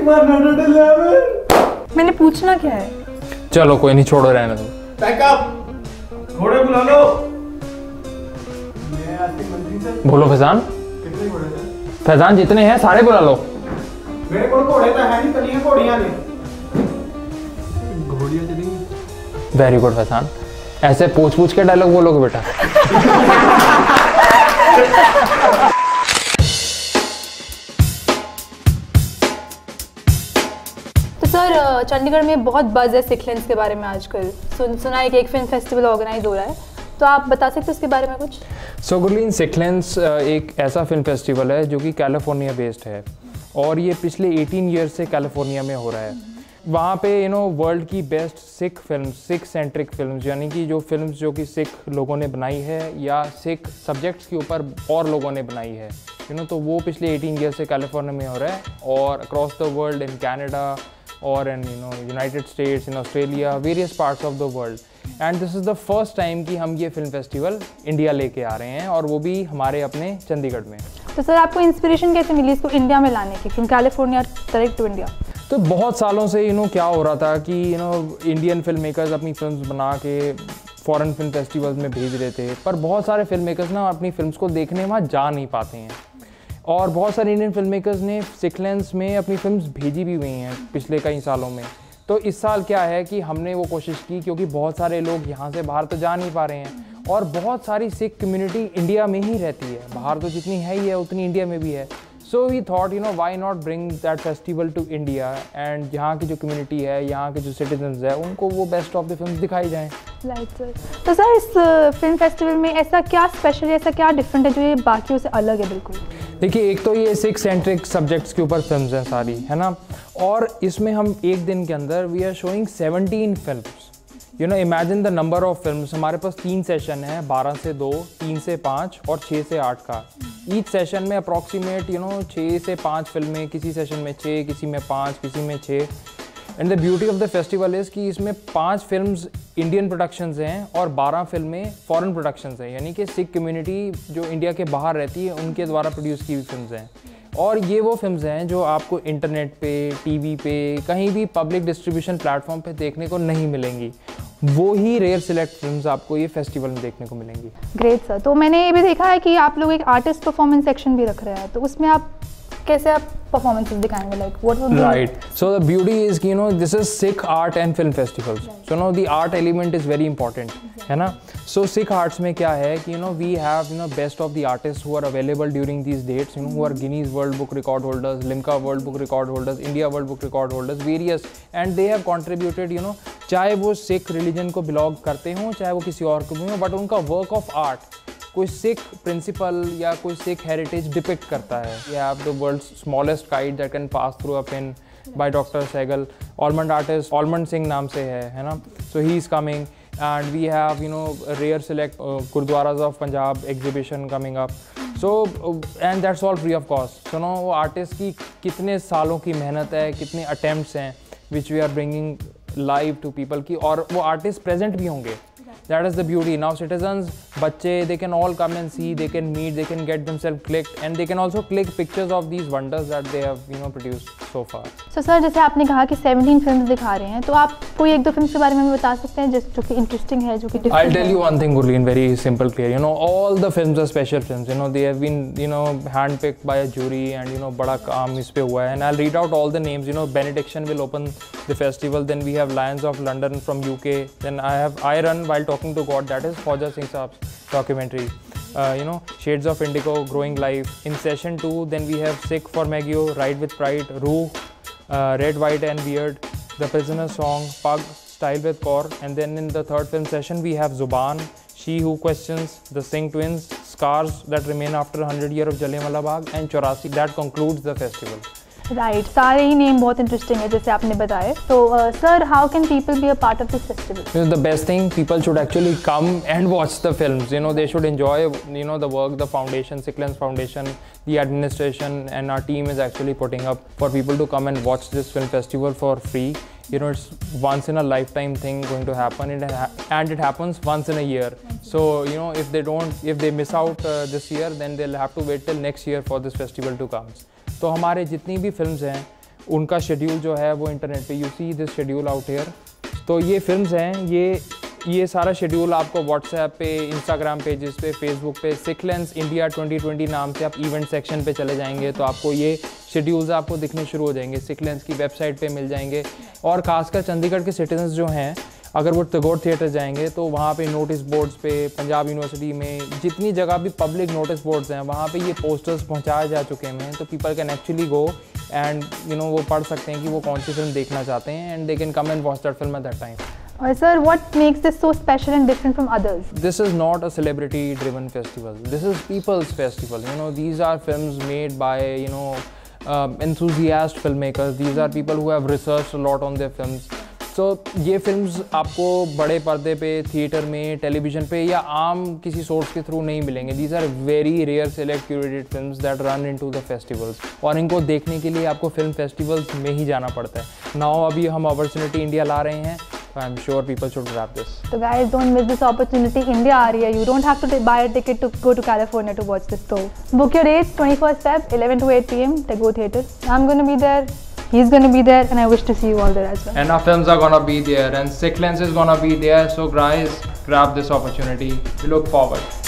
मैंने पूछना क्या है? चलो कोई नहीं, छोड़ो, रहने दो। बैकअप, घोड़े बुला लो। बोलो फैजान। कितने घोड़े थे? फैजान जितने हैं सारे बुला लो। मेरे को घोड़े तो है नहीं, कलियां घोड़ियां ने। घोड़ियां चलेंगी। वेरी गुड फैजान, ऐसे पूछ के डायलॉग बोलोगे बेटा। तो सर, चंडीगढ़ में बहुत बज़ है सिखलेंस के बारे में आजकल। सुना है कि एक फिल्म फेस्टिवल ऑर्गेनाइज हो रहा है, तो आप बता सकते हो उसके बारे में कुछ? सो गुरलीन, सिखलेंस एक ऐसा फिल्म फेस्टिवल है जो कि कैलिफोर्निया बेस्ड है और ये पिछले 18 ईयर से कैलिफोर्निया में हो रहा है। वहाँ पे वर्ल्ड की best Sikh film, Sikh centric films, यानी कि जो फिल्म्स जो कि सिख लोगों ने बनाई है या सिख सब्जेक्ट्स के ऊपर और लोगों ने बनाई है, तो वो पिछले 18 ईयर से कैलिफोर्निया में हो रहा है और across the world, in Canada और in United States, in Australia, various parts of the world. And this is the first time कि हम ये फिल्म फेस्टिवल इंडिया लेके आ रहे हैं और वो भी हमारे अपने चंडीगढ़ में। तो सर, आपको इंस्पिरेशन कैसे मिली इसको इंडिया में लाने की, from California direct to India? तो बहुत सालों से क्या हो रहा था कि इंडियन फिल्म मेकर्स अपनी फिल्म्स बना के फॉरेन फिल्म फेस्टिवल्स में भेज रहे थे, पर बहुत सारे फिल्म मेकर्स ना अपनी फिल्म्स को देखने वहाँ जा नहीं पाते हैं और बहुत सारे इंडियन फिल्म मेकर्स ने सिखलेंस में अपनी फिल्म्स भेजी भी हुई हैं पिछले कई सालों में। तो इस साल क्या है कि हमने वो कोशिश की, क्योंकि बहुत सारे लोग यहाँ से बाहर तो जा नहीं पा रहे हैं और बहुत सारी सिख कम्युनिटी इंडिया में ही रहती है, बाहर तो जितनी है ही है उतनी इंडिया में भी है। So we thought why not bring that festival to India and यहाँ की जो कम्युनिटी है, यहाँ के जो सिटीजन्स है, उनको वो बेस्ट ऑफ द फिल्म दिखाई जाएँ। Right sir. तो सर, इस फिल्म फेस्टिवल में ऐसा क्या स्पेशल है, ऐसा क्या डिफरेंट है जो ये बाकियों से अलग है? बिल्कुल देखिए, एक तो ये सिख सेंट्रिक सब्जेक्ट्स के ऊपर फिल्म्स हैं सारी, है ना, और इसमें हम एक दिन के अंदर we are showing 17 films. Imagine the number of films. हमारे पास 3 सेशन है, 12 से 2, 3 से 5 और 6 से 8 का। ईच सेशन में अप्रॉक्सीमेट 6 से 5 फिल्में, किसी सेशन में 6, किसी में 5, किसी में 6। And the beauty of the festival is कि इसमें 5 फिल्म्स इंडियन प्रोडक्शंस हैं और 12 फिल्में फॉरेन प्रोडक्शंस हैं, यानी कि सिख कम्युनिटी जो इंडिया के बाहर रहती है उनके द्वारा प्रोड्यूस की हुई फिल्म्स हैं। और ये वो फिल्म्स हैं जो आपको इंटरनेट पे, टीवी पे, कहीं भी पब्लिक डिस्ट्रीब्यूशन प्लेटफॉर्म पे देखने को नहीं मिलेंगी। वो ही रेयर सिलेक्ट फिल्म्स आपको ये फेस्टिवल में देखने को मिलेंगी। Great sir. तो मैंने ये भी देखा है कि आप लोग एक आर्टिस्ट परफॉर्मेंस सेक्शन भी रख रहे हैं, तो उसमें आप कैसे आप परफॉर्मेंसेस दिखाएंगे, like what would be? Right, so the beauty is कि this is Sikh art and film festivals, so the art element is very important, है ना। सो सिख आर्ट्स में क्या है कि we have best of the artist who are available during these dates, who are Guinness world book record holders, Limca world book record holders, India world book record holders, various, and they have contributed, चाहे वो Sikh religion को belong करते हों, चाहे वो किसी और को भी हों, बट उनका वर्क ऑफ आर्ट कोई सिख प्रिंसिपल या कोई सिख हेरिटेज डिपिक्ट करता है। You have the world's smallest kite that can pass through a pin by Dr. Sehgal, almond artist Almond Singh नाम से है ना। So he is coming and we have rare select Gurdwaras of Punjab exhibition coming up. So and that's all free of cost. So वो artist की कितने सालों की मेहनत है, कितने अटेम्प्ट्स हैं which we are bringing live to people की, और वो आर्टिस्ट प्रेजेंट भी होंगे। That is the beauty. Now citizens, बच्चे, they can all come and see, they can meet, they can get themselves clicked, and they can also click pictures of these wonders that they have produced so far. So sir, जैसे आपने कहा कि 17 films दिखा रहे हैं, तो आप कोई 1-2 फिल्म्स के बारे में बता सकते हैं जो कि इंटरेस्टिंग है, जो कि different I'll tell you one thing, Gurleen, very simple, clear. All the films are special films. They have been handpicked by a jury, and बड़ा काम इस पे हुआ है. And I'll read out all the names. Benediction will open the festival. Then we have Lions of London from UK. Then I have I Run While Talking to God. That is Fauja Singh Saab's documentary. Shades of Indigo, Growing Life. In session 2, then we have Sick for Megyo, Ride with Pride, Ruh, Red, White and Weird, The Prisoner Song, Pug, Style with Kaur, and then in the third film session we have Zuban, She Who Questions, The Singh Twins, Scars That Remain After 100 Years of Jallianwala Bagh, and 84. That concludes the festival. Right, सारे ही name बहुत interesting है जैसे आपने बताए। तो सर, how can people be a part of this festival? The best thing, people should actually come and watch the films. They should enjoy the work the foundation, Sikhlen's Foundation, the administration and our team is actually putting up for people to come and watch this film festival for free. It's once in a lifetime thing going to happen, and it happens once in a year. So if they miss out this year, then they'll have to wait till next year for this festival to come. तो हमारे जितनी भी films हैं उनका schedule जो है वो internet पे, you see this schedule out here. तो ये फिल्म्स हैं, ये सारा शेड्यूल आपको व्हाट्सएप पे, इंस्टाग्राम पेजेस पे, फेसबुक पे सिखलेंस इंडिया 2020 नाम से आप इवेंट सेक्शन पे चले जाएंगे तो आपको ये शेड्यूल्स आपको दिखने शुरू हो जाएंगे, सिखलेंस की वेबसाइट पे मिल जाएंगे। और ख़ासकर चंडीगढ़ के सिटीजन्स जो हैं, अगर वो टैगोर थिएटर जाएंगे तो वहाँ पे नोटिस बोर्ड्स पे, पंजाब यूनिवर्सिटी में जितनी जगह भी पब्लिक नोटिस बोर्ड्स हैं वहाँ पे ये पोस्टर्स पहुँचाए जा चुके हैं, तो people can actually go and वो पढ़ सकते हैं कि वो कौन सी फिल्म देखना चाहते हैं, and they can come and watch that film at that time. Sir, what makes this so special and different from others? This is not a celebrity-driven festival. This is people's festival. These are films made by enthusiast filmmakers. These are people who have researched a lot on their films. So ये films आपको बड़े पर्दे पे, theatre में, television पे या आम किसी सोर्स के थ्रू नहीं मिलेंगे। These are very rare select curated films that run into the festivals. और इनको देखने के लिए आपको फिल्म फेस्टिवल्स में ही जाना पड़ता है। Now अभी हम अपॉर्चुनिटी इंडिया ला रहे हैं, so I'm sure people should grab this. So guys, don't miss this opportunity. India आ रही है. You don't have to buy a ticket to go to California to watch this. So book your dates, 21st Feb, 11 to 8 p.m. Tagore Theatre. I'm going to be there. He's going to be there, and I wish to see you all there as well. And our films are going to be there, and Sick Lens is going to be there. So guys, grab this opportunity. We look forward.